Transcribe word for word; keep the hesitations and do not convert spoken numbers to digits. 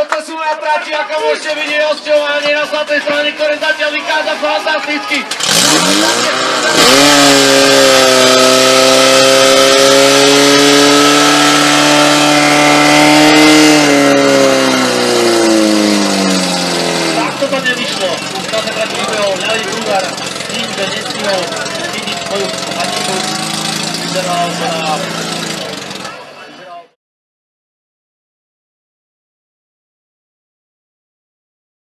toto sú naprači, ako môžete vidieť osťovanie na zlatej strane, ktoré zatiaľ vychádza fantasticky. Takto to nevyšlo. Zlaté prati vybehol ľavý brúvar s tým, že nestihol chytiť svoju haničku. Vyzeral sa na